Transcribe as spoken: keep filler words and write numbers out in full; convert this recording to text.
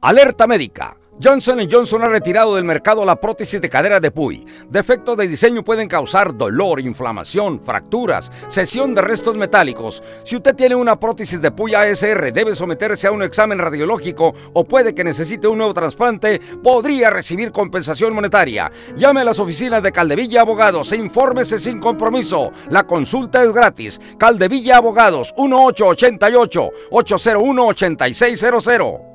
Alerta médica. Johnson and Johnson ha retirado del mercado la prótesis de cadera de Puy. Defectos de diseño pueden causar dolor, inflamación, fracturas, cesión de restos metálicos. Si usted tiene una prótesis de Puy A S R, debe someterse a un examen radiológico o puede que necesite un nuevo trasplante, podría recibir compensación monetaria. Llame a las oficinas de Caldevilla Abogados e infórmese sin compromiso. La consulta es gratis. Caldevilla Abogados, uno ocho ocho ocho, ocho cero uno, ocho seis cero cero.